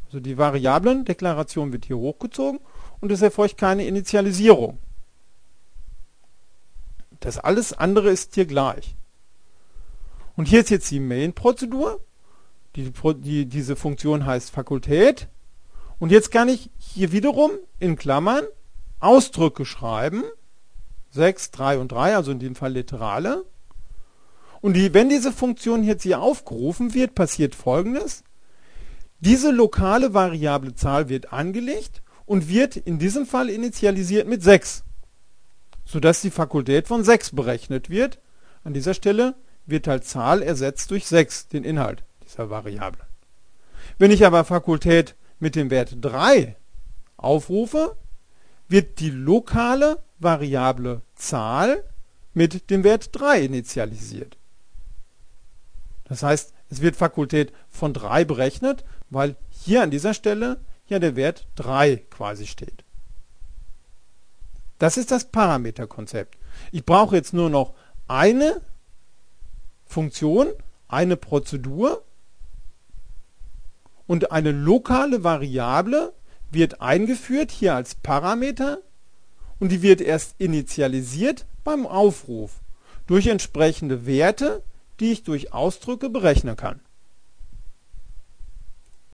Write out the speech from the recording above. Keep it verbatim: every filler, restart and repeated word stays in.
Also die Variablendeklaration wird hier hochgezogen und es erfolgt keine Initialisierung. Das alles andere ist hier gleich. Und hier ist jetzt die Main-Prozedur. Die, die, diese Funktion heißt Fakultät. Und jetzt kann ich hier wiederum in Klammern Ausdrücke schreiben. sechs, drei und drei, also in dem Fall Literale. Und die, wenn diese Funktion jetzt hier aufgerufen wird, passiert Folgendes. Diese lokale variable Zahl wird angelegt und wird in diesem Fall initialisiert mit sechs, sodass die Fakultät von sechs berechnet wird. An dieser Stelle wird halt Zahl ersetzt durch sechs, den Inhalt dieser Variable. Wenn ich aber Fakultät mit dem Wert drei aufrufe, wird die lokale variable Zahl mit dem Wert drei initialisiert. Das heißt, es wird Fakultät von drei berechnet, weil hier an dieser Stelle ja der Wert drei quasi steht. Das ist das Parameterkonzept. Ich brauche jetzt nur noch eine Funktion, eine Prozedur und eine lokale Variable wird eingeführt hier als Parameter und die wird erst initialisiert beim Aufruf durch entsprechende Werte, die ich durch Ausdrücke berechnen kann.